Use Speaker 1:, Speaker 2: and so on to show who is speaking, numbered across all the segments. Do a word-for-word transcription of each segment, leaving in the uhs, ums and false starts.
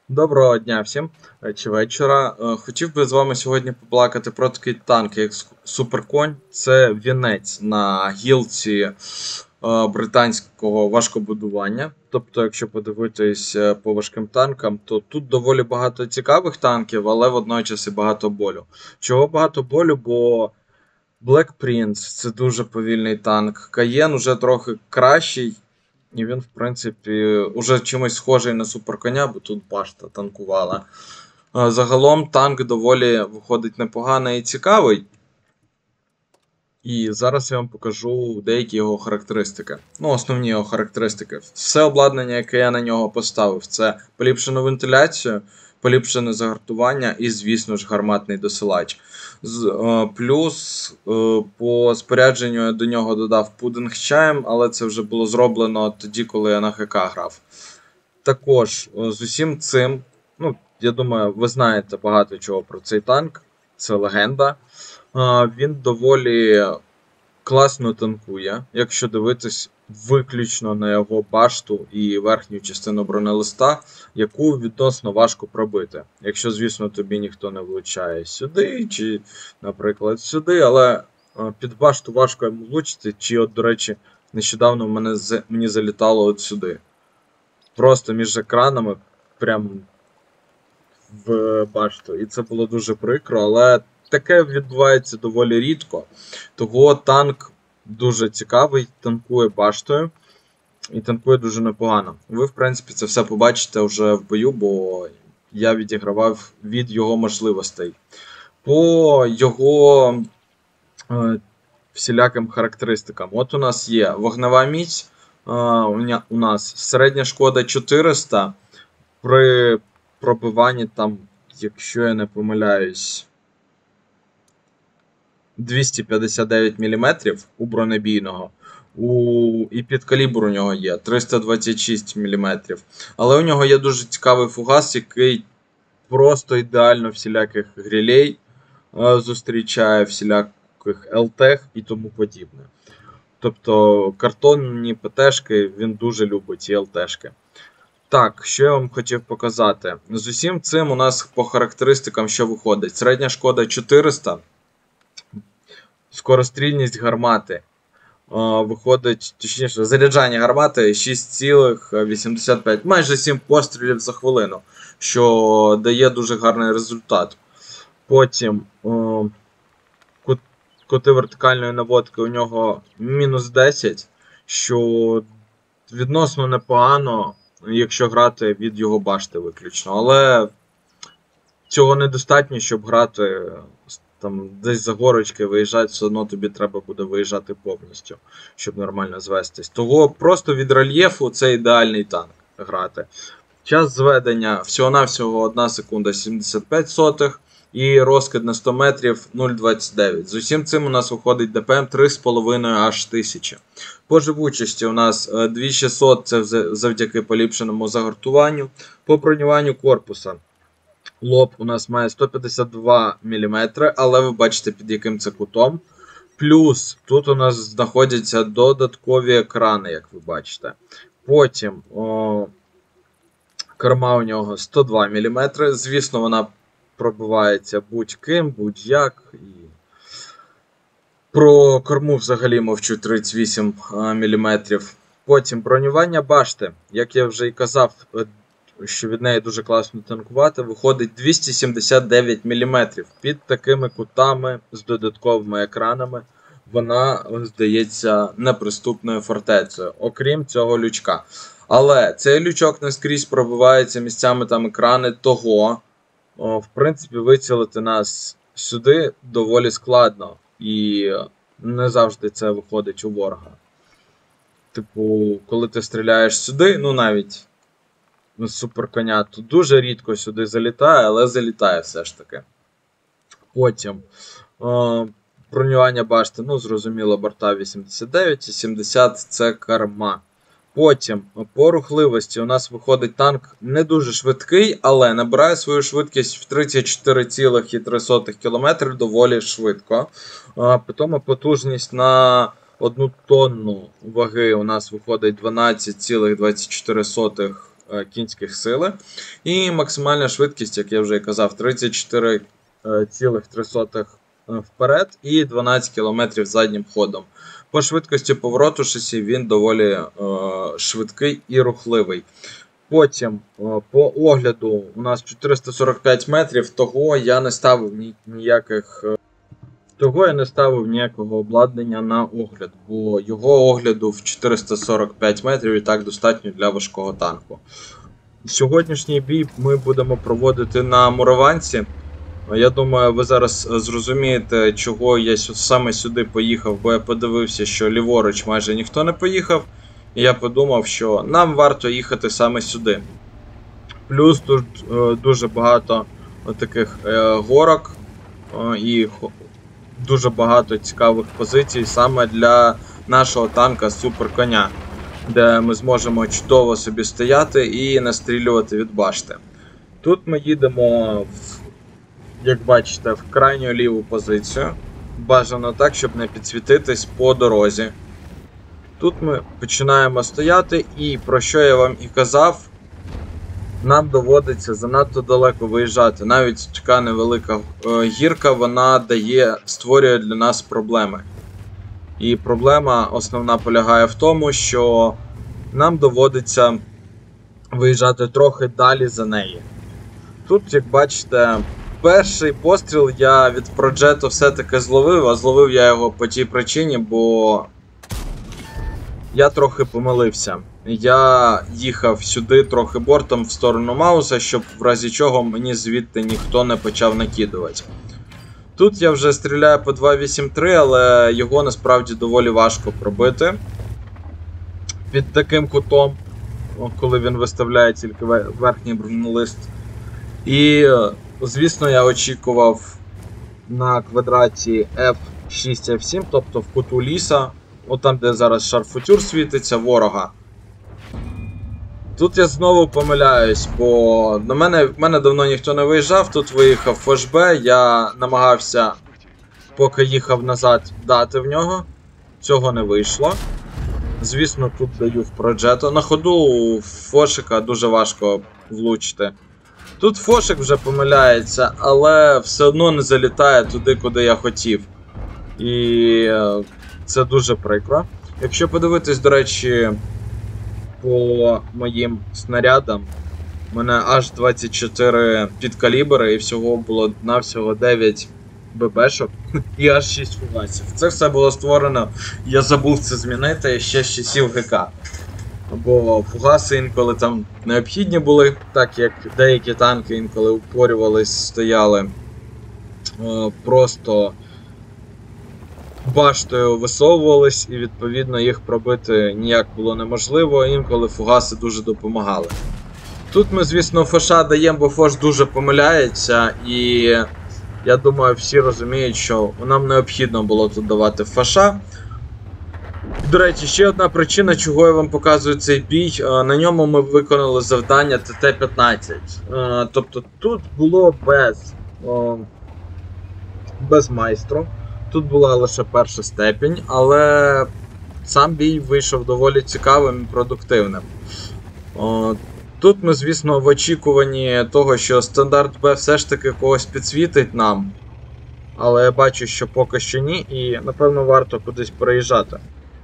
Speaker 1: Доброго дня всім е, чи вечора. Е, Хотів би з вами сьогодні поплакати про такий танк, як Ск- Суперконь. Це вінець на гілці е, британського важкобудування. Тобто, якщо подивитись е, по важким танкам, то тут доволі багато цікавих танків, але водночас і багато болю. Чого багато болю? Бо Black Prince це дуже повільний танк. Каєн уже трохи кращий. І він, в принципі, уже чимось схожий на суперконя, бо тут башта танкувала. А загалом танк доволі виходить непоганий і цікавий. І зараз я вам покажу деякі його характеристики. Ну, основні його характеристики. Все обладнання, яке я на нього поставив, це поліпшену вентиляцію, поліпшене загартування і, звісно ж, гарматний досилач. З, е, плюс е, по спорядженню я до нього додав пудинг з чаєм, але це вже було зроблено тоді, коли я на ГК грав. Також е, з усім цим, ну, я думаю, ви знаєте багато чого про цей танк. Це легенда. А, Він доволі класно танкує, якщо дивитись виключно на його башту і верхню частину бронелиста, яку відносно важко пробити. Якщо, звісно, тобі ніхто не влучає сюди, чи, наприклад, сюди, але а, під башту важко йому влучити, чи, от, до речі, нещодавно в мене з- мені залітало от сюди. Просто між екранами, прям в башту. І це було дуже прикро, але таке відбувається доволі рідко. Того танк дуже цікавий, танкує баштою і танкує дуже непогано. Ви, в принципі, це все побачите вже в бою, бо я відігравав від його можливостей. По його е, всіляким характеристикам. От у нас є вогнева міць, е, у ня- у нас середня шкода чотириста при пробиванні там, якщо я не помиляюсь, двісті п'ятдесят дев'ять міліметрів у бронебійного. У... І підкалібр у нього є триста двадцять шість міліметрів. Але у нього є дуже цікавий фугас, який просто ідеально всіляких грілей е, зустрічає, всіляких ЛТ і тому подібне. Тобто картонні ПТшки він дуже любить ці ЛТшки. Так, що я вам хотів показати. З усім цим у нас по характеристикам що виходить. Середня шкода чотириста, скорострільність гармати. А, виходить, точніше, заряджання гармати шість цілих вісімдесят п'ять, майже сім пострілів за хвилину, що дає дуже гарний результат. Потім о, кут, кути вертикальної наводки у нього мінус десять, що відносно непогано, якщо грати від його башти виключно. Але цього недостатньо, щоб грати там десь за горочки виїжджати, все одно тобі треба буде виїжджати повністю, щоб нормально звестись. Того просто від рельєфу це ідеальний танк грати. Час зведення всього-навсього одна секунда сімдесят п'ять сотих і розкид на сто метрів нуль двадцять дев'ять. З усім цим у нас виходить ДПМ три з половиною аж тисячі. По живучості у нас дві тисячі шістсот, це завдяки поліпшеному загартуванню. По бронюванню корпуса. Лоб у нас має сто п'ятдесят два міліметри, але ви бачите, під яким це кутом. Плюс тут у нас знаходяться додаткові екрани, як ви бачите. Потім о, керма у нього сто два міліметри. Звісно, вона пробивається будь-ким, будь-як. І про корму взагалі мовчу тридцять вісім міліметрів. Потім бронювання башти, як я вже і казав, що від неї дуже класно танкувати, виходить двісті сімдесят дев'ять міліметрів. Під такими кутами з додатковими екранами вона, здається, неприступною фортецею, окрім цього лючка. Але цей лючок не скрізь пробивається місцями там екрани, того, о, в принципі, вицілити нас сюди доволі складно. І не завжди це виходить у ворога. Типу, коли ти стріляєш сюди, ну навіть з суперконя, то дуже рідко сюди залітає, але залітає все ж таки. Потім о, бронювання башти, ну, зрозуміло, борта вісімдесят дев'ять і сімдесят це карма. Потім по рухливості у нас виходить танк не дуже швидкий, але набирає свою швидкість в тридцять чотири цілих три сотих км доволі швидко. Потім потужність на одну тонну ваги у нас виходить дванадцять цілих двадцять чотири сотих е, кінських сили. І максимальна швидкість, як я вже казав, тридцять чотири цілих три сотих вперед і дванадцять кілометрів заднім ходом. По швидкості повороту шасі він доволі е, швидкий і рухливий. Потім е, по огляду у нас чотириста сорок п'ять метрів, того я не ставив ні, ніяких е, того я не ставив ніякого обладнання на огляд, бо його огляду в чотириста сорок п'ять метрів і так достатньо для важкого танку. Сьогоднішній бій ми будемо проводити на Мураванці. Я думаю, ви зараз зрозумієте, чого я саме сюди поїхав, бо я подивився, що ліворуч майже ніхто не поїхав. І я подумав, що нам варто їхати саме сюди. Плюс тут е, дуже багато таких е, горок е, і дуже багато цікавих позицій саме для нашого танка суперконя, де ми зможемо чудово собі стояти і настрілювати від башти. Тут ми їдемо в, як бачите, в крайню ліву позицію. Бажано так, щоб не підсвітитись по дорозі. Тут ми починаємо стояти, і про що я вам і казав, нам доводиться занадто далеко виїжджати. Навіть така невелика е, гірка, вона дає, створює для нас проблеми. І проблема основна полягає в тому, що нам доводиться виїжджати трохи далі за неї. Тут, як бачите, перший постріл я від Проджету все-таки зловив, а зловив я його по тій причині, бо я трохи помилився. Я їхав сюди трохи бортом в сторону Мауса, щоб в разі чого мені звідти ніхто не почав накидувати. Тут я вже стріляю по два вісім три, але його насправді доволі важко пробити. Під таким кутом, коли він виставляє тільки верхній бронелист. І, звісно, я очікував на квадраті еф шість еф сім, тобто в куту ліса, от там, де зараз шарфутюр світиться, ворога. Тут я знову помиляюсь, бо на мене, в мене давно ніхто не виїжджав, тут виїхав ФШБ, я намагався, поки їхав назад, дати в нього, цього не вийшло. Звісно, тут даю в Проджету. На ходу Фошика дуже важко влучити. Тут Фошик вже помиляється, але все одно не залітає туди, куди я хотів. І це дуже прикро. Якщо подивитись, до речі, по моїм снарядам, у мене аж двадцять чотири підкалібри і всього було навсього дев'ять ББшок і аж шість фугасів. Це все було створено, я забув це змінити ще з часів ГК. Бо фугаси інколи там необхідні були, так як деякі танки інколи упорювались, стояли о, просто баштою висовувались, і відповідно їх пробити ніяк було неможливо, інколи фугаси дуже допомагали. Тут ми, звісно, Фоша даємо, бо Фош дуже помиляється, і я думаю, всі розуміють, що нам необхідно було тут давати Фоша. До речі, ще одна причина, чого я вам показую цей бій. На ньому ми виконали завдання Т Т п'ятнадцять. Тобто тут було без, без майстру. Тут була лише перша степінь, але сам бій вийшов доволі цікавим і продуктивним. Тут ми, звісно, в очікуванні того, що стандарт Б все ж таки когось підсвітить нам. Але я бачу, що поки що ні, і напевно варто кудись переїжджати.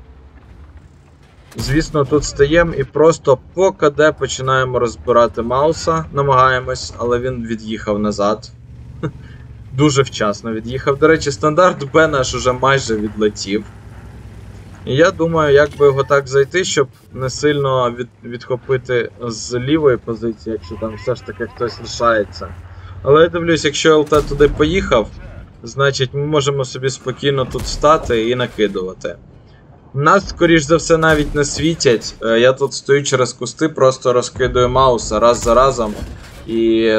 Speaker 1: Звісно, тут стаємо і просто по КД починаємо розбирати Мауса, намагаємось, але він від'їхав назад. Дуже вчасно від'їхав. До речі, стандарт Б наш уже майже відлетів. І я думаю, як би його так зайти, щоб не сильно від, відхопити з лівої позиції, якщо там все ж таки хтось лишається. Але я дивлюсь, якщо ЛТ туди поїхав, значить ми можемо собі спокійно тут стати і накидувати. Нас, скоріш за все, навіть не світять. Я тут стою через кусти, просто розкидую Мауса раз за разом. І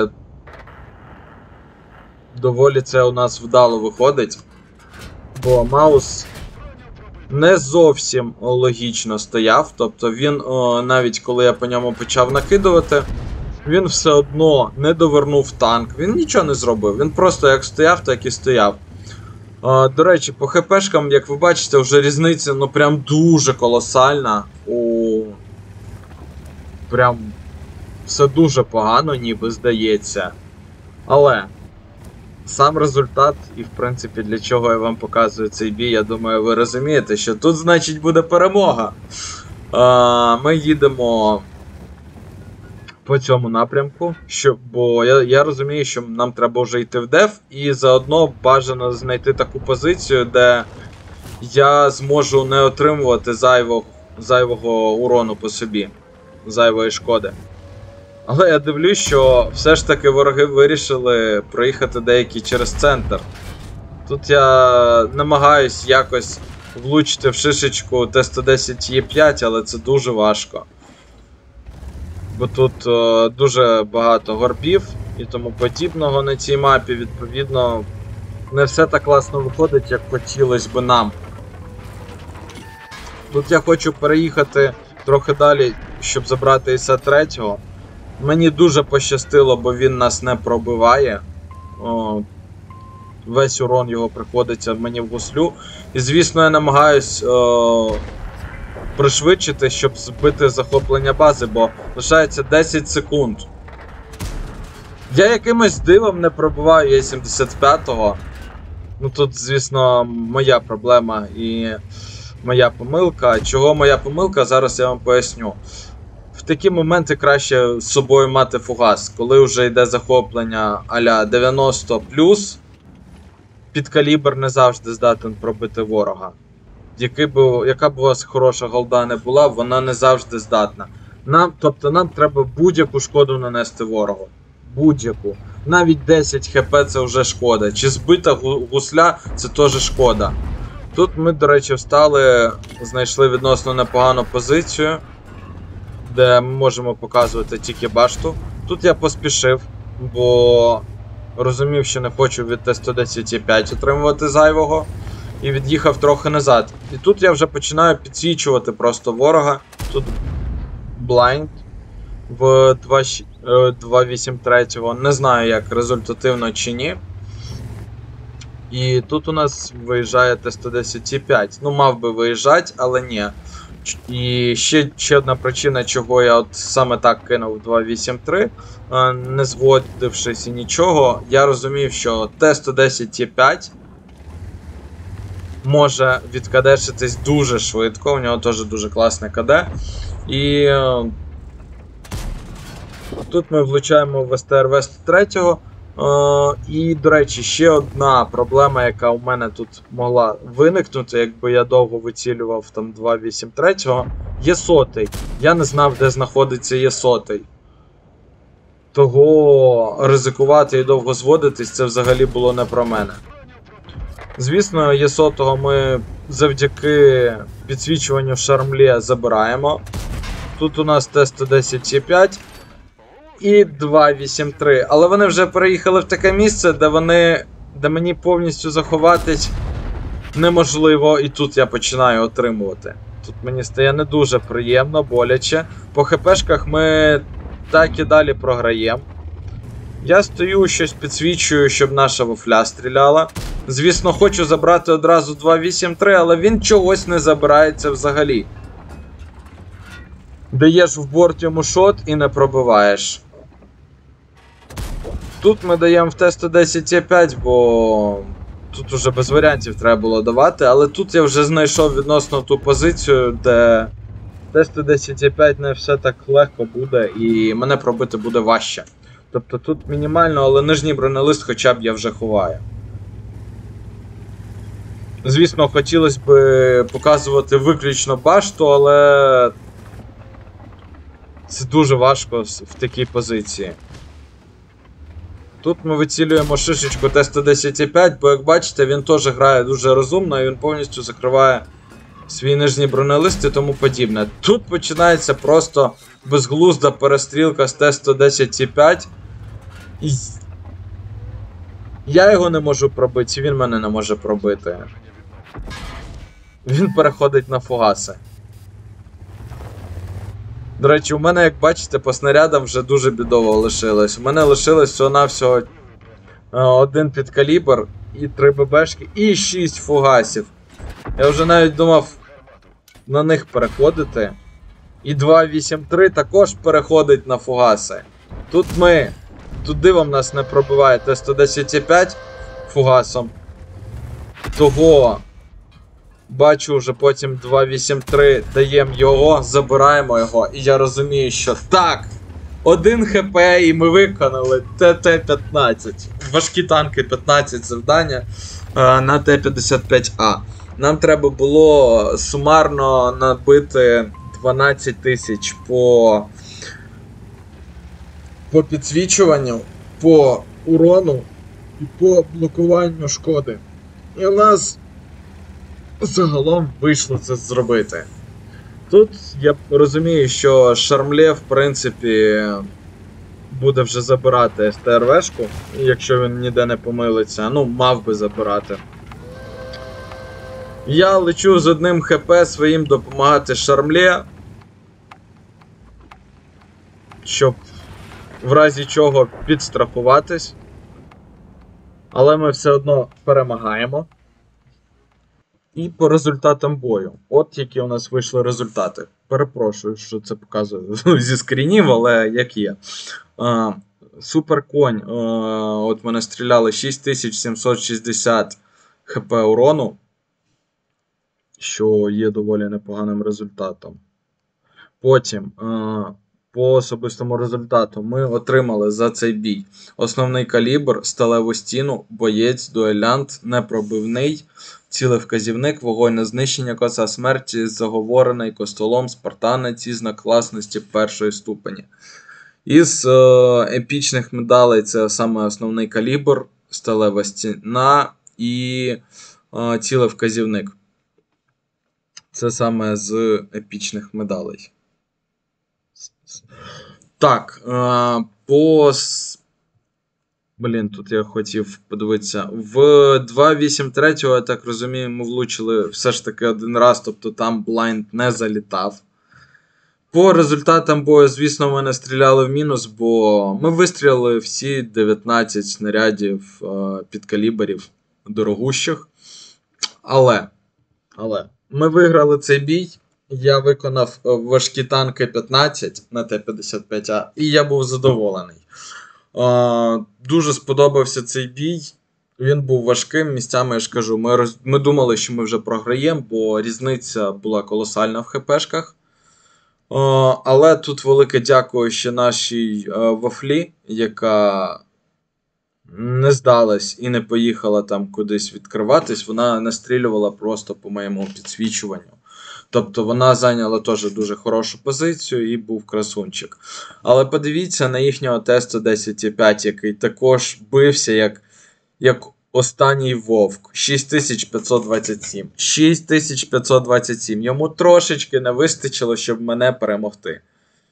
Speaker 1: доволі це у нас вдало виходить. Бо Маус не зовсім логічно стояв. Тобто він, о, навіть коли я по ньому почав накидувати, він все одно не довернув танк. Він нічого не зробив. Він просто як стояв, так і стояв. Uh, до речі, по ХПшкам, як ви бачите, вже різниця, ну, прям дуже колосальна. У... Прям все дуже погано, ніби здається. Але сам результат, і в принципі для чого я вам показую цей бій, я думаю, ви розумієте, що тут, значить, буде перемога. А, ми їдемо по цьому напрямку, щоб, бо я, я розумію, що нам треба вже йти в деф, і заодно бажано знайти таку позицію, де я зможу не отримувати зайвого, зайвого урону по собі, зайвої шкоди. Але я дивлюсь, що все ж таки вороги вирішили проїхати деякі через центр. Тут я намагаюсь якось влучити в шишечку Т сто десять Е п'ять, але це дуже важко. Бо тут о, дуже багато горбів і тому подібного на цій мапі, відповідно, не все так класно виходить, як хотілося б нам. Тут я хочу переїхати трохи далі, щоб забрати Іс три. Мені дуже пощастило, бо він нас не пробиває. О, весь урон його приходиться мені в гуслю. І звісно, я намагаюсь о, пришвидшити, щоб збити захоплення бази, бо лишається десять секунд. Я якимось дивом не пробиваю Е сімдесят п'ятого. Ну тут, звісно, моя проблема і моя помилка. Чого моя помилка, зараз я вам поясню. В такі моменти краще з собою мати фугас. Коли вже йде захоплення а-ля дев'яносто плюс, підкалібр не завжди здатен пробити ворога. Який би, яка б у вас хороша голда не була, вона не завжди здатна. Нам, тобто нам треба будь-яку шкоду нанести ворогу. Будь-яку. Навіть десять хп це вже шкода. Чи збита гусля це теж шкода. Тут ми, до речі, встали, знайшли відносно непогану позицію, де ми можемо показувати тільки башту. Тут я поспішив, бо розумів, що не хочу від Т сто десять Е п'ять отримувати зайвого. І від'їхав трохи назад. І тут я вже починаю підсвічувати просто ворога. Тут blind в два вісім три. Не знаю, як результативно чи ні. І тут у нас виїжджає Т сто десять Е п'ять. Ну, мав би виїжджати, але ні. І ще, ще одна причина, чого я от саме так кинув два вісім три, не зводившись і нічого, я розумів, що Т сто десять Е п'ять може відкадешитись дуже швидко, у нього теж дуже класне КД. І е, тут ми влучаємо в С Т Р В сто три. Е, і, до речі, ще одна проблема, яка у мене тут могла виникнути, якби я довго вицілював там два вісім три, є сотий. Я не знав, де знаходиться є сотий. Того ризикувати і довго зводитись, це взагалі було не про мене. Звісно, Є сотого ми завдяки підсвічуванню в шармлі забираємо. Тут у нас Т сто десять Е п'ять і два вісім три. Але вони вже переїхали в таке місце, де вони, де мені повністю заховатись неможливо, і тут я починаю отримувати. Тут мені стає не дуже приємно, боляче. По хпшках ми так і далі програємо. Я стою, щось підсвічую, щоб наша вафля стріляла. Звісно, хочу забрати одразу два вісім три, але він чогось не забирається взагалі. Даєш в борт йому шот і не пробиваєш. Тут ми даємо в Т сто десять Е п'ять, бо тут уже без варіантів треба було давати, але тут я вже знайшов відносно ту позицію, де Т сто десять Е п'ять не все так легко буде і мене пробити буде важче. Тобто тут мінімально, але нижній бронелист хоча б я вже ховаю. Звісно, хотілося б показувати виключно башту, але це дуже важко в такій позиції. Тут ми вицілюємо шишечку Т сто десять Е п'ять, бо, як бачите, він теж грає дуже розумно і він повністю закриває свій нижній бронелист і тому подібне. Тут починається просто безглузда перестрілка з Т сто десять Е п'ять. І я його не можу пробити, він мене не може пробити. Він переходить на фугаси. До речі, у мене, як бачите, по снарядам вже дуже бідово лишилось. У мене лишилось всього-навсього один підкалібр, і три ББшки, і шість фугасів. Я вже навіть думав на них переходити. І два вісім три також переходить на фугаси. Тут ми. Тут дивом нас не пробиває Т сто десять п'ять фугасом. Того. Бачу вже потім два вісім три даємо його, забираємо його. І я розумію, що так! Один хп і ми виконали Т Т п'ятнадцять. Важкі танки п'ятнадцять завдання е, на Т п'ятдесят п'ять А. Нам треба було сумарно набити дванадцять тисяч по, по підсвічуванню, по урону і по блокуванню шкоди. І у нас загалом вийшло це зробити. Тут я розумію, що Шармле, в принципі, буде вже забирати С Т Р В-шку, якщо він ніде не помилиться. Ну, мав би забирати. Я лечу з одним ХП своїм допомагати Шармле, щоб в разі чого підстрахуватись. Але ми все одно перемагаємо. І по результатам бою. От які у нас вийшли результати. Перепрошую, що це показую зі скрінів, але як є. А, Суперконь. А, от мене стріляли шість тисяч сімсот шістдесят хп урону, що є доволі непоганим результатом. Потім, а, по особистому результату, ми отримали за цей бій основний калібр, сталеву стіну, боєць, дуелянт, непробивний, цілевказівник, вогонь на знищення, коса смерті, заговорений, костолом, спартанець і знак класності першої ступені. Із е, епічних медалей це саме основний калібр, сталева стіна і е, цілевказівник. Це саме з епічних медалей. Так, е, по... Блін, тут я хотів подивитися. В два вісім три, я так розумію, ми влучили все ж таки один раз, тобто там блайнд не залітав. По результатам бою, звісно, ми не стріляли в мінус, бо ми вистріляли всі дев'ятнадцять снарядів е, підкаліберів дорогущих. Але, але, ми виграли цей бій. Я виконав важкі танки п'ятнадцять на Т п'ятдесят п'ять А, і я був задоволений. Uh, дуже сподобався цей бій. Він був важким. Місцями, я ж кажу, ми, роз... ми думали, що ми вже програємо, бо різниця була колосальна в ХПшках. Uh, але тут велике дякую ще нашій uh, Вафлі, яка не здалась і не поїхала там кудись відкриватись. Вона настрілювала просто по моєму підсвічуванню. Тобто вона зайняла теж дуже хорошу позицію і був красунчик. Але подивіться на їхнього Т сто десять п'ять, який також бився як, як останній вовк. шість тисяч п'ятсот двадцять сім. шість тисяч п'ятсот двадцять сім. Йому трошечки не вистачило, щоб мене перемогти.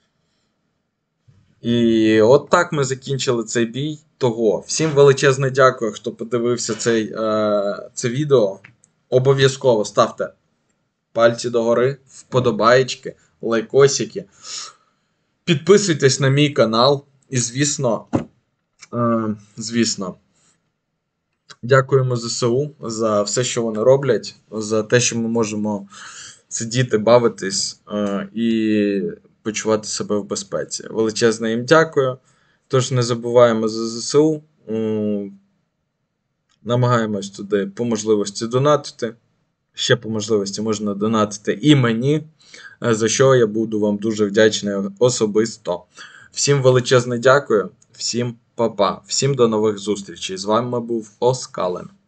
Speaker 1: І от так ми закінчили цей бій. Того. Всім величезне дякую, хто подивився цей, е, це відео. Обов'язково ставте пальці догори, вподобаєчки, лайкосики. Підписуйтесь на мій канал. І, звісно, е, звісно, дякуємо З С У за все, що вони роблять, за те, що ми можемо сидіти, бавитись е, і почувати себе в безпеці. Величезне їм дякую. Тож не забуваємо за З С У. Е, намагаємось туди по можливості донатити. Ще по можливості можна донатити і мені, за що я буду вам дуже вдячний особисто. Всім величезне дякую, всім па-па, всім до нових зустрічей. З вами був Оскален.